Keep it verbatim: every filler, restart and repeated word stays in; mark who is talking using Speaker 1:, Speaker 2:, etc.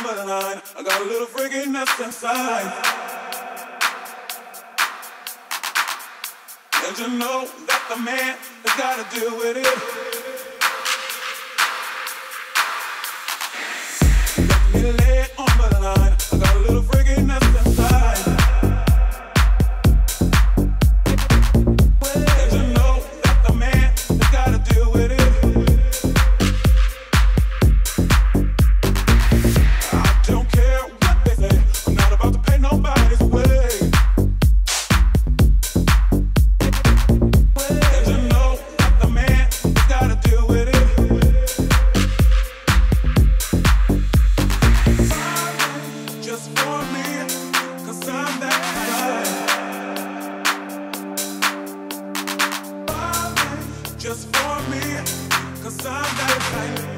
Speaker 1: the line. I got a little freakiness inside. And you know that the man has got to deal with it. Let me lay it on the line. I got a little freakiness inside. And you know that the man has got to deal with it. I don't care what they say. I'm not about to pay nobody's way. And you know that the man has got to deal with it. Just for me, 'cause I'm that kind. Just for me, 'cause I'm that kind.